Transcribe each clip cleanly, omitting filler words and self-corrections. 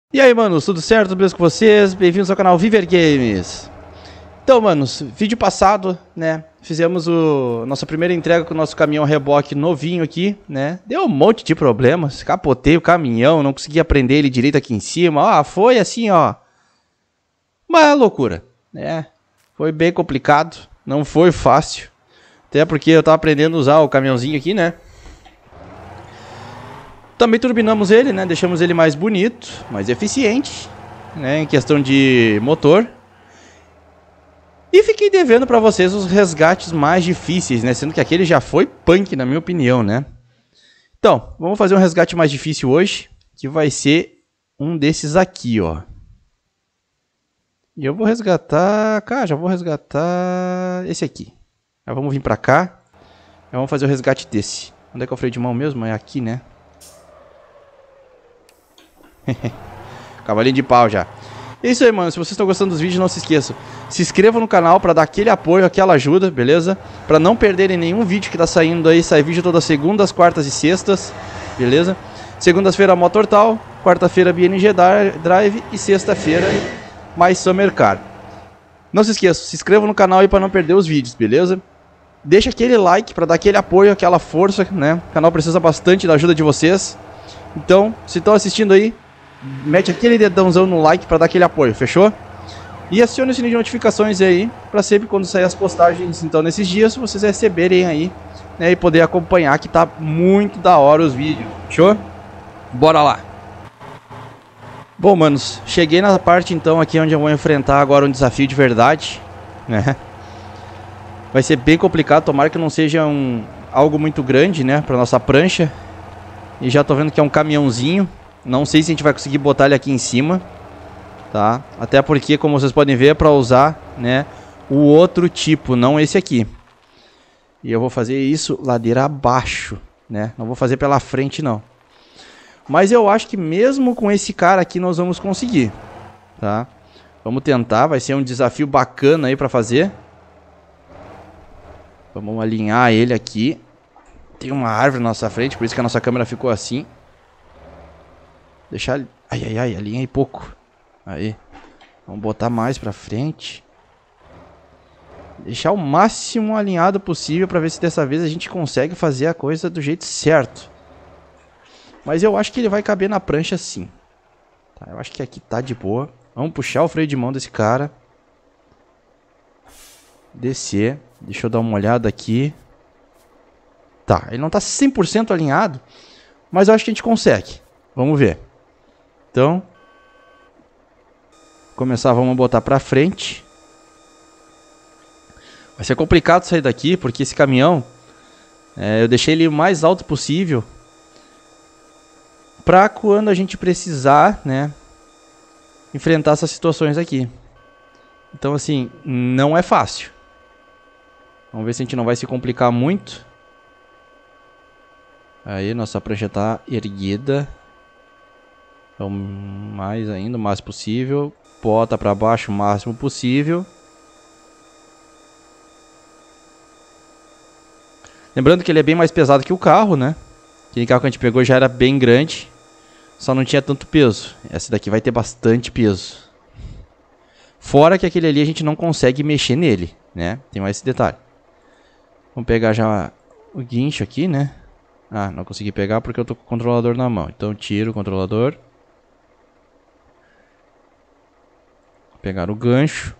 E aí, manos, tudo certo? Tudo beleza com vocês? Bem-vindos ao canal Viver Games. Então, manos, vídeo passado, né, fizemos nossa primeira entrega com o nosso caminhão reboque novinho aqui, né. Deu um monte de problemas, capotei o caminhão, não consegui prender ele direito aqui em cima, ó, foi assim, ó. Uma loucura, né, foi bem complicado, não foi fácil, até porque eu tava aprendendo a usar o caminhãozinho aqui, né. Também turbinamos ele, né? Deixamos ele mais bonito, mais eficiente, né? Em questão de motor. E fiquei devendo pra vocês os resgates mais difíceis, né? Sendo que aquele já foi punk, na minha opinião, né? Então, vamos fazer um resgate mais difícil hoje, que vai ser um desses aqui, ó. E eu vou resgatar... Cara, já vou resgatar esse aqui. Já vamos vir pra cá. Já vamos fazer o resgate desse. Onde é que é o freio de mão mesmo? É aqui, né? Cavalinho de pau já. É isso aí, mano. Se vocês estão gostando dos vídeos, não se esqueçam. Se inscrevam no canal pra dar aquele apoio, aquela ajuda, beleza? Pra não perderem nenhum vídeo que tá saindo aí. Sai vídeo todas segundas, quartas e sextas, beleza? Segundas-feira Motortal, quarta-feira BNG Drive e sexta-feira mais Summer Car. Não se esqueçam, se inscrevam no canal aí pra não perder os vídeos, beleza? Deixa aquele like pra dar aquele apoio, aquela força, né? O canal precisa bastante da ajuda de vocês. Então, se estão assistindo aí, mete aquele dedãozão no like para dar aquele apoio, fechou? E acione o sininho de notificações aí, para sempre quando sair as postagens, então nesses dias, vocês receberem aí, né, e poder acompanhar, que tá muito da hora os vídeos, fechou? Bora lá! Bom, manos, cheguei na parte então aqui onde eu vou enfrentar agora um desafio de verdade, né? Vai ser bem complicado, tomara que não seja algo muito grande, né, para nossa prancha. E já tô vendo que é um caminhãozinho. Não sei se a gente vai conseguir botar ele aqui em cima, tá? Até porque, como vocês podem ver, é pra usar, né, o outro tipo, não esse aqui. E eu vou fazer isso ladeira abaixo, né? Não vou fazer pela frente, não. Mas eu acho que mesmo com esse cara aqui nós vamos conseguir, tá? Vamos tentar, vai ser um desafio bacana aí pra fazer. Vamos alinhar ele aqui. Tem uma árvore na nossa frente, por isso que a nossa câmera ficou assim. Deixar... Ai, ai, ai, alinhei pouco. Aí. Vamos botar mais pra frente. Deixar o máximo alinhado possível pra ver se dessa vez a gente consegue fazer a coisa do jeito certo. Mas eu acho que ele vai caber na prancha sim. Tá, eu acho que aqui tá de boa. Vamos puxar o freio de mão desse cara. Descer. Deixa eu dar uma olhada aqui. Tá, ele não tá 100% alinhado, mas eu acho que a gente consegue. Vamos ver. Então, começar, vamos botar pra frente. Vai ser complicado sair daqui, porque esse caminhão, eu deixei ele o mais alto possível, pra quando a gente precisar, né, enfrentar essas situações aqui. Então, assim, não é fácil. Vamos ver se a gente não vai se complicar muito. Aí, nossa prancha tá erguida. Então, mais ainda, o máximo possível. Bota pra baixo o máximo possível. Lembrando que ele é bem mais pesado que o carro, né? Aquele carro que a gente pegou já era bem grande. Só não tinha tanto peso. Esse daqui vai ter bastante peso. Fora que aquele ali a gente não consegue mexer nele, né? Tem mais esse detalhe. Vamos pegar já o guincho aqui, né? Ah, não consegui pegar porque eu tô com o controlador na mão. Então tiro o controlador. Pegar o gancho.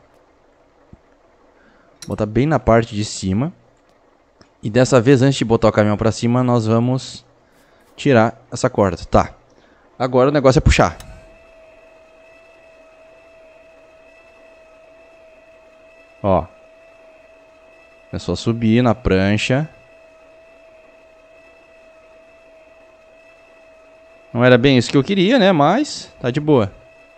Botar bem na parte de cima. E dessa vez, antes de botar o caminhão pra cima, nós vamos tirar essa corda. Tá. Agora o negócio é puxar. Ó. Começou a subir na prancha. Não era bem isso que eu queria, né? Mas tá de boa.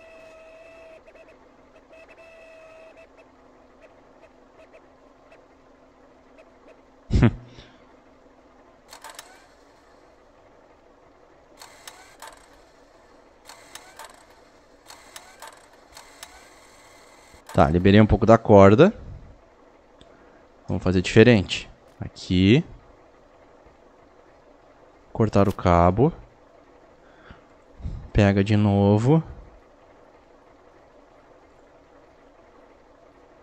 Tá, liberei um pouco da corda. Vamos fazer diferente. Aqui. Cortar o cabo. Pega de novo.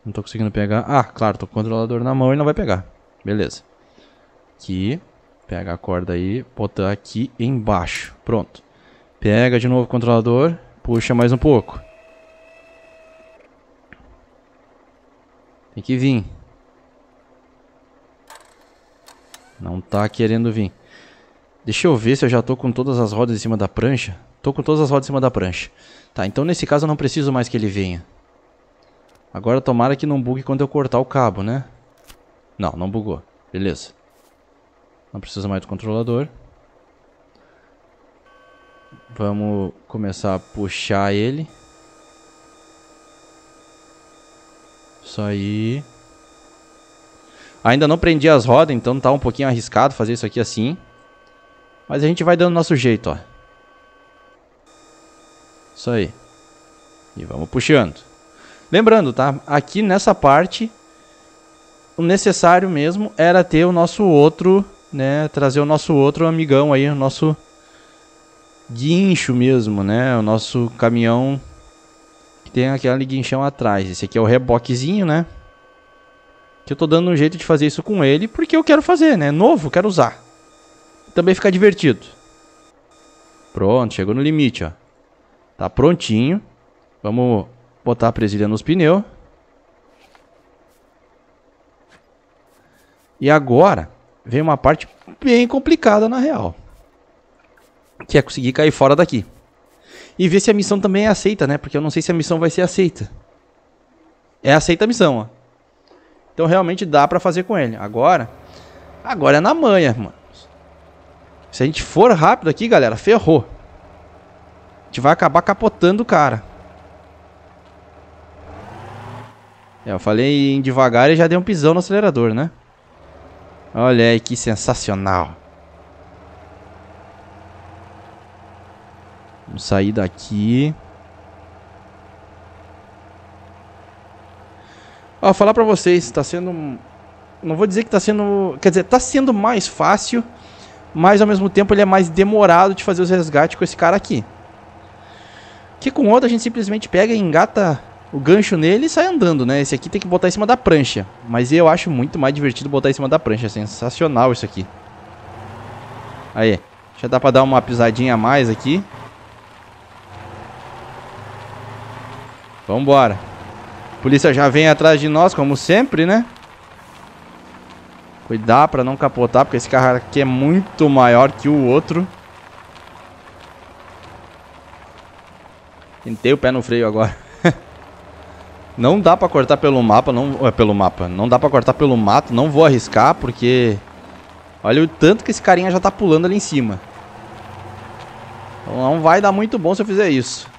Não tô conseguindo pegar. Ah, claro, tô com o controlador na mão e não vai pegar. Beleza. Aqui. Pega a corda aí. Botar aqui embaixo. Pronto. Pega de novo o controlador. Puxa mais um pouco. Tem que vir. Não tá querendo vir. Deixa eu ver se eu já tô com todas as rodas em cima da prancha. Tô com todas as rodas em cima da prancha. Tá, então nesse caso eu não preciso mais que ele venha. Agora tomara que não bugue quando eu cortar o cabo, né? Não, não bugou. Beleza. Não precisa mais do controlador. Vamos começar a puxar ele. Isso aí. Ainda não prendi as rodas, então tá um pouquinho arriscado fazer isso aqui assim. Mas a gente vai dando nosso jeito, ó. Isso aí. E vamos puxando. Lembrando, tá? Aqui nessa parte, o necessário mesmo era ter o nosso outro, né? Trazer o nosso outro amigão aí, o nosso guincho mesmo, né? O nosso caminhão que tem aquele guinchão atrás. Esse aqui é o reboquezinho, né? Que eu tô dando um jeito de fazer isso com ele porque eu quero fazer, né? Novo, quero usar. Também fica divertido. Pronto, chegou no limite, ó. Tá prontinho. Vamos botar a presilha nos pneus. E agora vem uma parte bem complicada na real. Que é conseguir cair fora daqui. E ver se a missão também é aceita, né? Porque eu não sei se a missão vai ser aceita. É aceita a missão, ó. Então realmente dá pra fazer com ele. Agora é na manha, mano. Se a gente for rápido aqui, galera, ferrou. A gente vai acabar capotando o cara. Eu falei em devagar e já dei um pisão no acelerador, né? Olha aí que sensacional. Vamos sair daqui. Ó, falar pra vocês, tá sendo... Não vou dizer que tá sendo... Quer dizer, tá sendo mais fácil, mas ao mesmo tempo ele é mais demorado de fazer os resgates com esse cara aqui. Que com o outro a gente simplesmente pega e engata o gancho nele e sai andando, né? Esse aqui tem que botar em cima da prancha. Mas eu acho muito mais divertido botar em cima da prancha. É sensacional isso aqui. Aí, já dá pra dar uma pisadinha a mais aqui. Vambora. A polícia já vem atrás de nós, como sempre, né? Cuidar pra não capotar, porque esse carro aqui é muito maior que o outro. Tentei o pé no freio agora. Não dá pra cortar pelo mapa, não dá pra cortar pelo mato, não vou arriscar, porque... Olha o tanto que esse carinha já tá pulando ali em cima. Então não vai dar muito bom se eu fizer isso.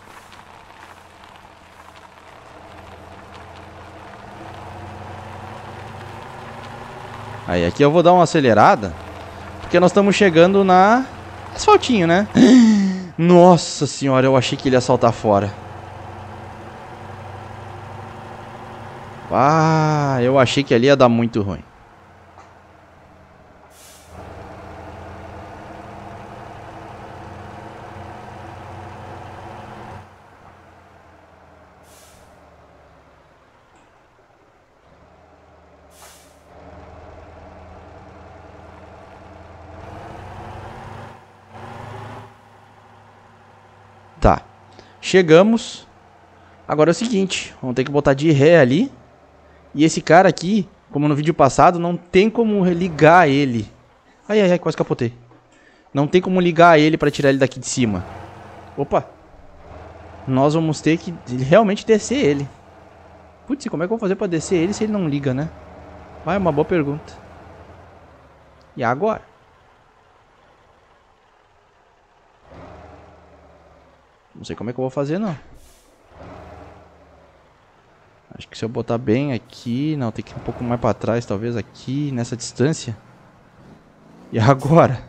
Aí, aqui eu vou dar uma acelerada, porque nós estamos chegando na asfaltinho, né? Nossa senhora, eu achei que ele ia saltar fora. Ah, eu achei que ali ia dar muito ruim. Tá, chegamos. Agora é o seguinte, vamos ter que botar de ré ali. E esse cara aqui, como no vídeo passado, não tem como ligar ele. Ai, ai, ai, quase capotei. Não tem como ligar ele pra tirar ele daqui de cima. Opa. Nós vamos ter que realmente descer ele. Putz, como é que eu vou fazer pra descer ele se ele não liga, né? Ah, é uma boa pergunta. E agora? Não sei como é que eu vou fazer, não. Acho que se eu botar bem aqui... Não, tem que ir um pouco mais pra trás, talvez aqui, nessa distância. E agora?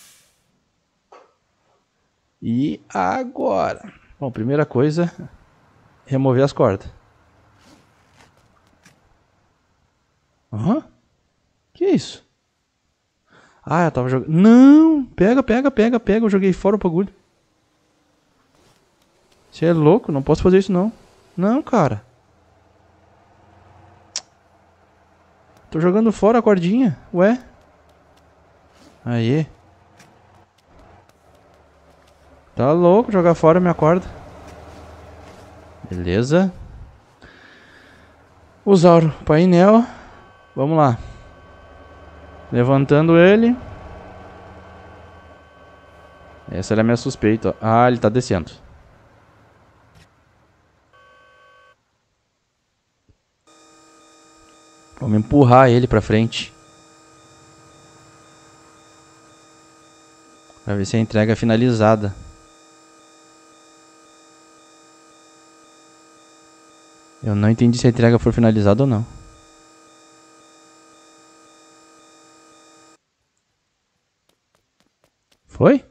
E agora? Bom, primeira coisa... Remover as cordas. Aham. Que isso? Ah, eu tava jogando... Não! Pega, pega, pega, pega. Eu joguei fora o bagulho. Você é louco? Não posso fazer isso, não. Não, cara. Tô jogando fora a cordinha. Ué? Aí. Tá louco jogar fora a minha corda. Beleza. Usar o painel. Vamos lá. Levantando ele. Essa era a minha suspeita. Ah, ele tá descendo. Vamos empurrar ele pra frente. Pra ver se a entrega é finalizada. Eu não entendi se a entrega foi finalizada ou não. Foi?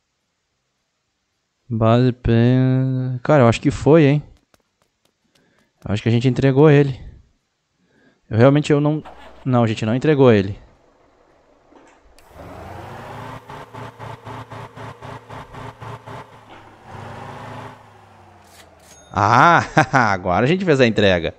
Base pen... Cara, eu acho que foi, hein? Eu acho que a gente entregou ele. Eu não... Não, a gente não entregou ele. Ah, agora a gente fez a entrega.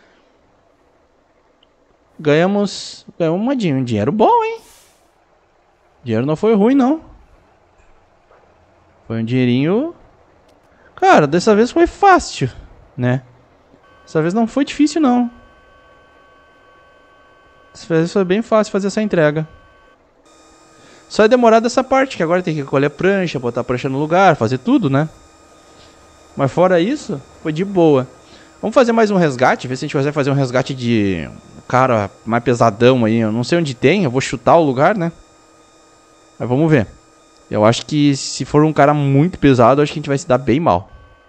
Ganhamos um dinheiro bom, hein? Dinheiro não foi ruim, não. Foi um dinheirinho... Cara, dessa vez foi fácil, né? Dessa vez não foi difícil, não. Dessa vez foi bem fácil fazer essa entrega. Só é demorado essa parte, que agora tem que colher a prancha, botar a prancha no lugar, fazer tudo, né? Mas fora isso, foi de boa. Vamos fazer mais um resgate, ver se a gente consegue fazer um resgate de... Cara, mais pesadão aí. Eu não sei onde tem, eu vou chutar o lugar, né? Mas vamos ver. Eu acho que se for um cara muito pesado, eu acho que a gente vai se dar bem mal.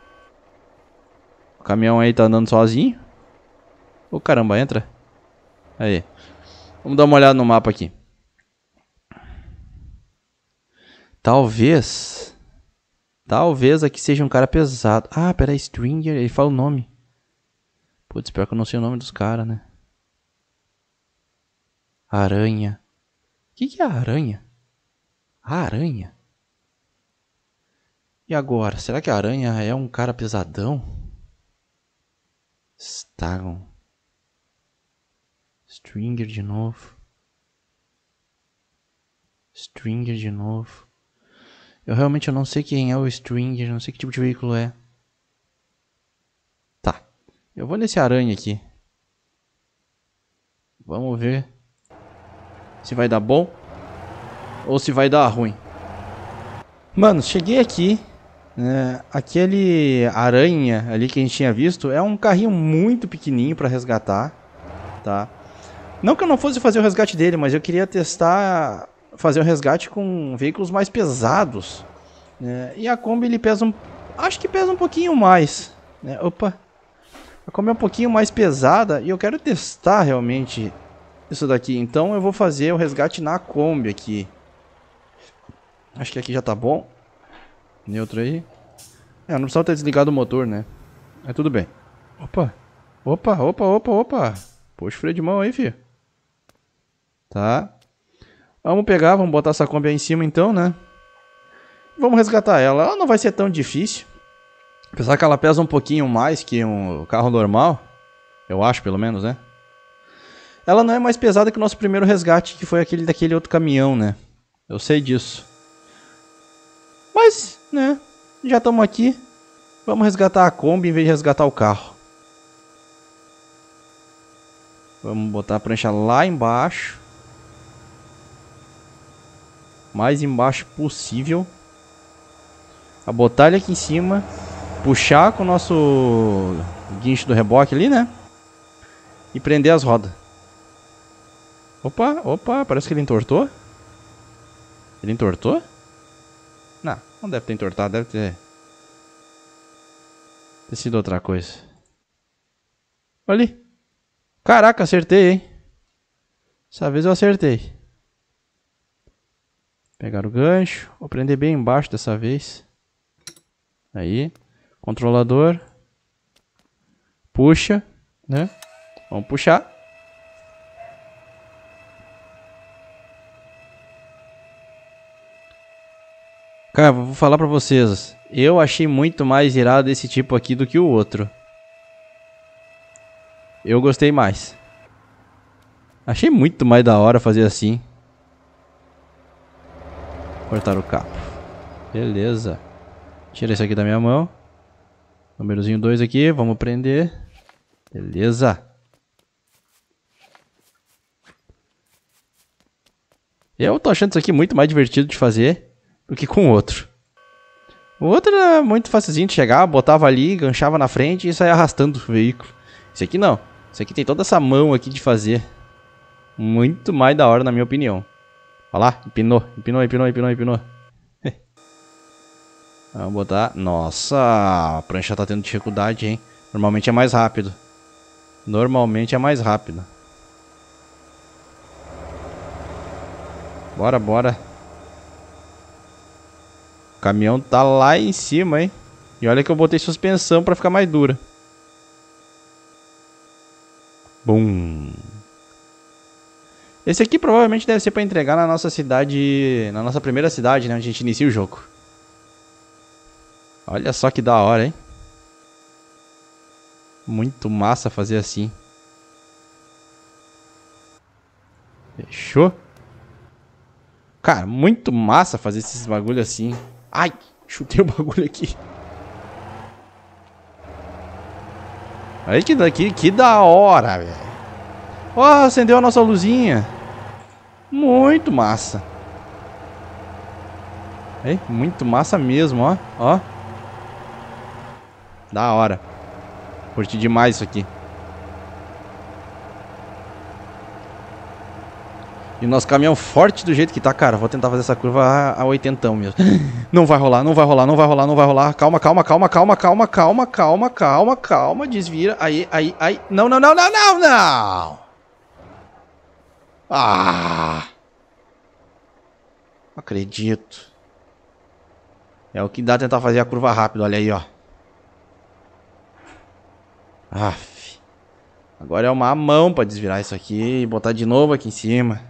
O caminhão aí tá andando sozinho. Ô, caramba, entra. Aí. Vamos dar uma olhada no mapa aqui. Talvez aqui seja um cara pesado. Ah, peraí, Stringer, ele fala o nome. Putz, pior que eu não sei o nome dos caras, né? Aranha. O que é aranha? A aranha? E agora? Será que a aranha é um cara pesadão? Stagon. Stringer de novo. Stringer de novo. Eu realmente não sei quem é o Stringer, não sei que tipo de veículo é. Tá. Eu vou nesse aranha aqui. Vamos ver se vai dar bom ou se vai dar ruim. Mano, cheguei aqui. Aquele aranha ali que a gente tinha visto é um carrinho muito pequenininho pra resgatar, tá? Não que eu não fosse fazer o resgate dele, mas eu queria testar fazer o resgate com veículos mais pesados, né? E a Kombi ele pesa acho que pesa um pouquinho mais, né? Opa, a Kombi é um pouquinho mais pesada e eu quero testar realmente isso daqui. Então eu vou fazer o resgate na Kombi aqui. Acho que aqui já tá bom. Neutro aí. Não precisa ter desligado o motor, né? Mas tudo bem. Opa. Opa. Puxa o freio de mão aí, filho. Tá. Vamos pegar, vamos botar essa Kombi aí em cima então, né? Vamos resgatar ela. Ela não vai ser tão difícil. Apesar que ela pesa um pouquinho mais que um carro normal. Eu acho, pelo menos, né? Ela não é mais pesada que o nosso primeiro resgate, que foi aquele daquele outro caminhão, né? Eu sei disso. Mas, né? Já estamos aqui. Vamos resgatar a Kombi em vez de resgatar o carro. Vamos botar a prancha lá embaixo. Mais embaixo possível. A botar ele aqui em cima. Puxar com o nosso guincho do reboque ali, né? E prender as rodas. Opa, parece que ele entortou. Ele entortou? Não deve ter entortado, deve ter sido outra coisa. Olha ali. Caraca, acertei, hein? Dessa vez eu acertei. Pegar o gancho. Vou prender bem embaixo dessa vez. Aí. Controlador. Puxa, né? Vamos puxar. Cara, vou falar pra vocês. Eu achei muito mais irado esse tipo aqui do que o outro. Eu gostei mais. Achei muito mais da hora fazer assim. Cortar o capo. Beleza. Tira isso aqui da minha mão. Númerozinho 2 aqui. Vamos prender. Beleza. Eu tô achando isso aqui muito mais divertido de fazer do que com o outro. O outro era muito facilzinho de chegar, botava ali, ganchava na frente e saia arrastando o veículo. Esse aqui não. Esse aqui tem toda essa mão aqui de fazer. Muito mais da hora, na minha opinião. Olha lá, empinou. Vamos botar... Nossa, a prancha tá tendo dificuldade, hein? Normalmente é mais rápido. Bora. O caminhão tá lá em cima, hein? E olha que eu botei suspensão pra ficar mais dura. Bum. Esse aqui provavelmente deve ser pra entregar na nossa cidade... Na nossa primeira cidade, né? Onde a gente inicia o jogo. Olha só que da hora, hein? Muito massa fazer assim. Fechou? Cara, muito massa fazer esses bagulho assim. Ai, chutei o bagulho aqui. Olha que da hora, velho. Ó, acendeu a nossa luzinha. Muito massa. É, muito massa mesmo, ó. Da hora. Curti demais isso aqui. E o nosso caminhão forte do jeito que tá, cara. Vou tentar fazer essa curva a 80 mesmo. Não vai rolar. Calma. Desvira. Aí. Não. Ah! Não acredito. É o que dá tentar fazer a curva rápido. Olha aí, ó. Aff. Agora é uma mão pra desvirar isso aqui e botar de novo aqui em cima.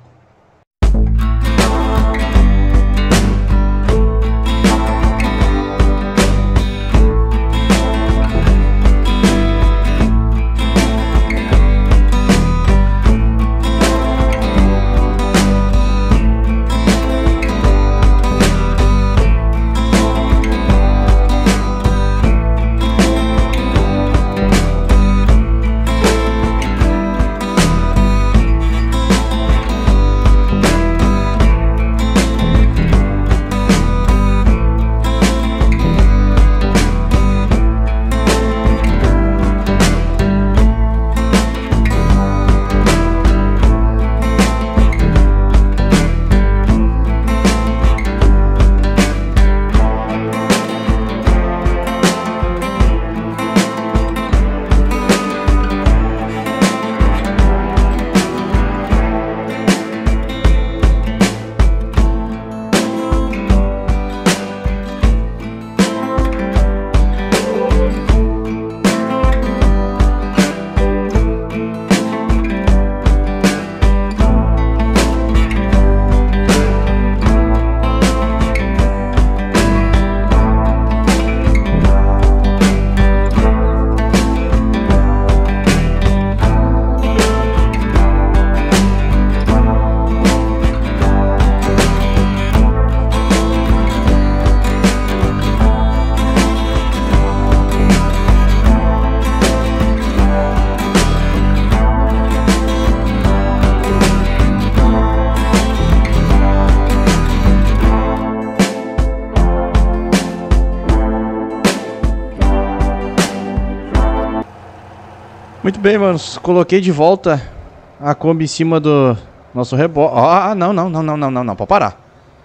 Muito bem, manos. Coloquei de volta a Kombi em cima do nosso reboque. Ah, não. Pode parar.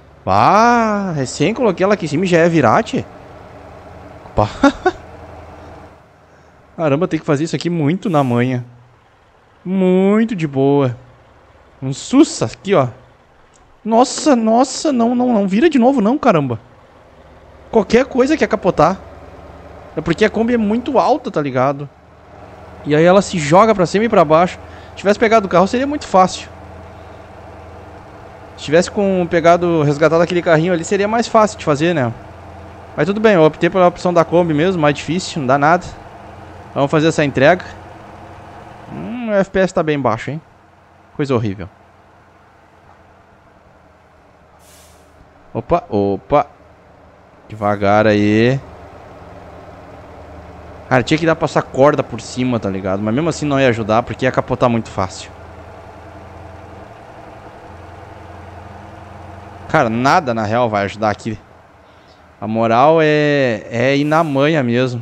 Ah, recém coloquei ela aqui em cima e já é virate. Opa. Caramba, tem que fazer isso aqui muito na manha. Muito de boa. Um sussa aqui, ó. Nossa, não vira de novo não, caramba. Qualquer coisa quer capotar. É porque a Kombi é muito alta, tá ligado? E aí ela se joga pra cima e pra baixo. Se tivesse pegado o carro seria muito fácil. Se tivesse resgatado aquele carrinho ali seria mais fácil de fazer, né? Mas tudo bem, eu optei pela opção da Kombi mesmo, mais difícil, não dá nada. Vamos fazer essa entrega. O FPS tá bem baixo, hein? Coisa horrível. Opa, opa. Devagar aí. Cara, tinha que dar pra passar corda por cima, tá ligado? Mas mesmo assim não ia ajudar, porque ia capotar muito fácil. Cara, nada na real vai ajudar aqui. A moral é ir na manha mesmo.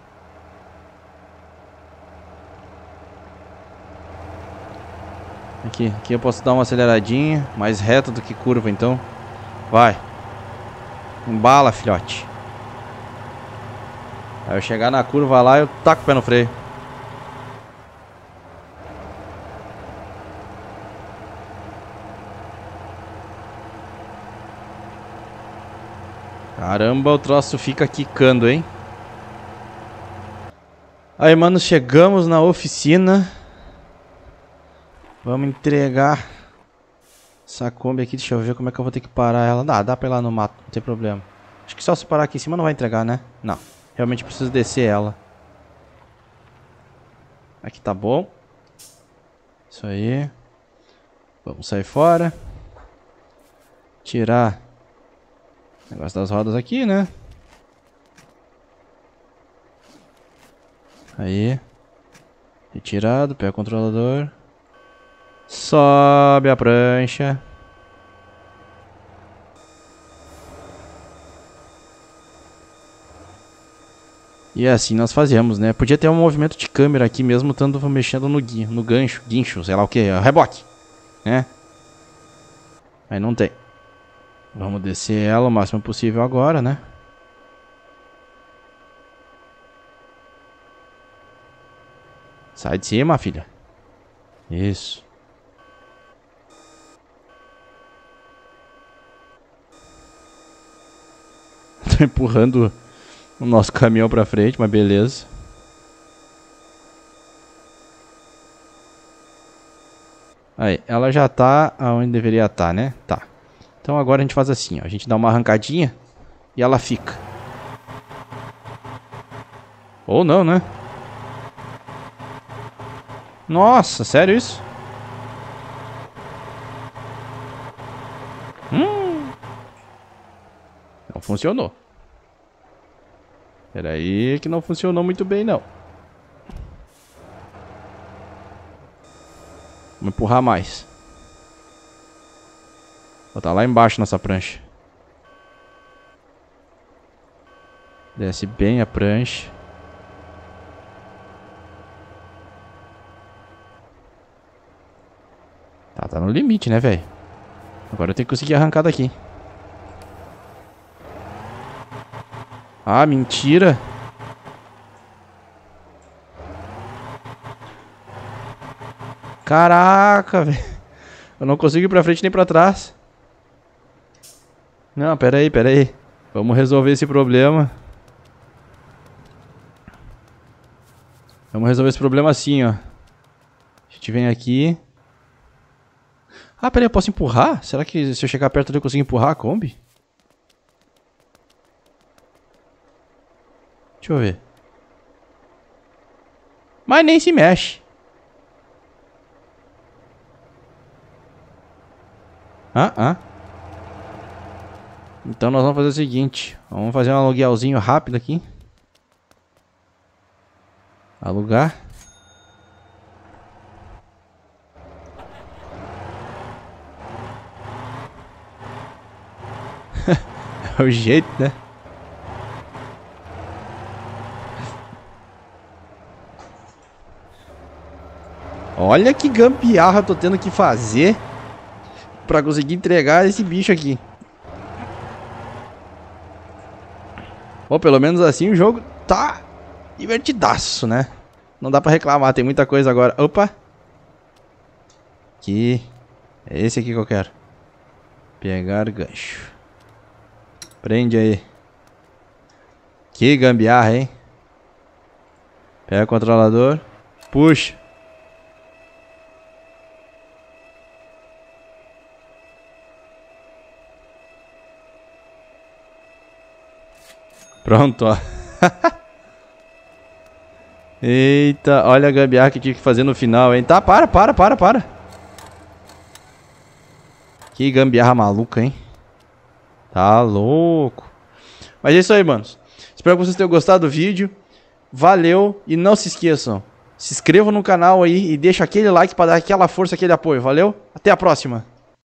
Aqui eu posso dar uma aceleradinha. Mais reta do que curva, então. Vai. Embala, filhote. Aí eu chegar na curva lá, eu taco o pé no freio. Caramba, o troço fica quicando, hein? Aí, mano, chegamos na oficina. Vamos entregar essa Kombi aqui. Deixa eu ver como é que eu vou ter que parar ela. Dá pra ir lá no mato, não tem problema. Acho que só se parar aqui em cima não vai entregar, né? Não. Realmente preciso descer ela. Aqui tá bom. Isso aí. Vamos sair fora. Tirar o negócio das rodas aqui, né? Aí. Retirado, pega o controlador. Sobe a prancha. E assim nós fazemos, né? Podia ter um movimento de câmera aqui mesmo, estando mexendo no guincho, sei lá o que, reboque, né? Aí não tem. Vamos descer ela o máximo possível agora, né? Sai de cima, filha. Isso. Tô empurrando o nosso caminhão pra frente, mas beleza. Aí, ela já tá aonde deveria estar, né? Tá. Então agora a gente faz assim, ó. A gente dá uma arrancadinha e ela fica. Ou não, né? Nossa, sério isso? Não funcionou. Pera aí que não funcionou muito bem, não. Vamos empurrar mais. Vou botar lá embaixo nessa prancha. Desce bem a prancha. Tá no limite, né, velho? Agora eu tenho que conseguir arrancar daqui. Ah, mentira. Caraca, velho. Eu não consigo ir pra frente nem pra trás. Não, pera aí. Vamos resolver esse problema. Vamos resolver esse problema assim, ó. A gente vem aqui. Ah, pera aí, eu posso empurrar? Será que se eu chegar perto ali eu consigo empurrar a Kombi? Deixa eu ver. Mas nem se mexe. Então nós vamos fazer o seguinte. Vamos fazer um aluguelzinho rápido aqui. Alugar. É o jeito, né? Olha que gambiarra eu tô tendo que fazer pra conseguir entregar esse bicho aqui. Bom, pelo menos assim o jogo tá divertidaço, né? Não dá pra reclamar, tem muita coisa agora. Opa! Aqui. É esse aqui que eu quero. Pegar gancho. Prende aí. Que gambiarra, hein? Pega o controlador. Puxa. Pronto, ó. Eita, olha a gambiarra que tive que fazer no final, hein? Tá, para. Que gambiarra maluca, hein? Tá louco. Mas é isso aí, manos. Espero que vocês tenham gostado do vídeo. Valeu. E não se esqueçam. Se inscrevam no canal aí e deixa aquele like pra dar aquela força, aquele apoio. Valeu? Até a próxima.